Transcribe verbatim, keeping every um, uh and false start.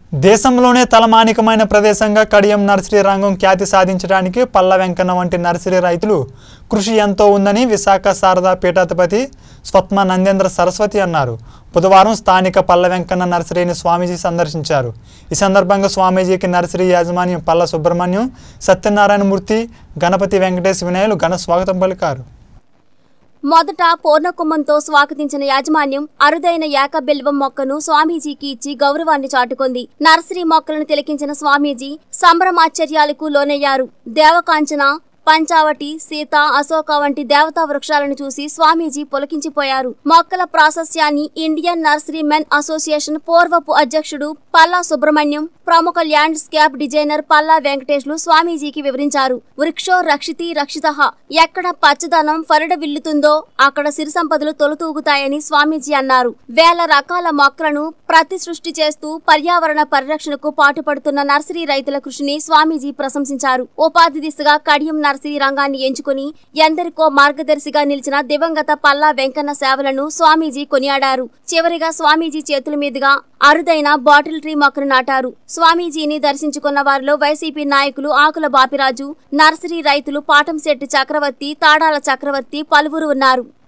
దేశంలోనే తలమానికమైన ప్రదేశంగా కడియం నర్సరీ రంగం ఖ్యాతి సాధించడానికి పల్ల వెంకన్న వంటి నర్సరీ రైతులు కృషి ఎంతో ఉందని విశాఖ శారదా పీఠాధిపతి స్వత్మ నందేంద్ర సరస్వతి అన్నారు. బుధవారం స్థానిక పల్ల వెంకన్న నర్సరీని స్వామీజీ సందర్శించారు. ఈ సందర్భంగా స్వామీజీకి నర్సరీ యాజమాన్యం పల్ల సుబ్రహ్మణ్యం, సత్యనారాయణమూర్తి, గణపతి వెంకటేశ్ వినయులు ఘన స్వాగతం పలికారు. మొదట పూర్ణకుంభంతో స్వాగతించిన యాజమాన్యం అరుదైన ఏక బిల్వం మొక్కను స్వామీజీకి ఇచ్చి గౌరవాన్ని చాటుకుంది. నర్సరీ మొక్కలను తిలకించిన స్వామీజీ సంభ్రమాశ్చర్యాలకు లోనయ్యారు. దేవకాంచన, పంచావటి, సీత, అశోక వంటి దేవతా వృక్షాలను చూసి స్వామీజీ పులకించిపోయారు. మొక్కల ప్రాశస్యాన్ని ఇండియన్ నర్సరీ మెన్ అసోసియేషన్ పూర్వపు అధ్యక్షుడు పల్లా సుబ్రహ్మణ్యం, ప్రముఖ ల్యాండ్ స్కేప్ డిజైనర్ పల్లా వెంకటేశ్లు స్వామీజీకి వివరించారు. వృక్షో రక్షితి రక్షితః, ఎక్కడ పచ్చదనం ఫరిడవిల్లుతుందో అక్కడ సిరి సంపదలు తొలుతూగుతాయని స్వామీజీ అన్నారు. వేల రకాల మొక్కలను ప్రతి సృష్టి చేస్తూ పర్యావరణ పరిరక్షణకు పాటుపడుతున్న నర్సరీ రైతుల కృషిని స్వామీజీ ప్రశంసించారు. ఉపాధి దిశగా కడియం నర్సరీ రంగాన్ని ఎంచుకుని ఎందరికో మార్గదర్శిగా నిలిచిన దివంగత పల్లా వెంకన్న సేవలను స్వామీజీ కొనియాడారు. చివరిగా స్వామీజీ చేతుల మీదుగా అరుదైన బాటిల్ ట్రీ మొక్కను నాటారు. స్వామీజీని దర్శించుకున్న వారిలో వైసీపీ నాయకులు ఆకుల బాపిరాజు, నర్సరీ రైతులు పాటంశెట్టి చక్రవర్తి, తాడాల చక్రవర్తి పలువురు ఉన్నారు.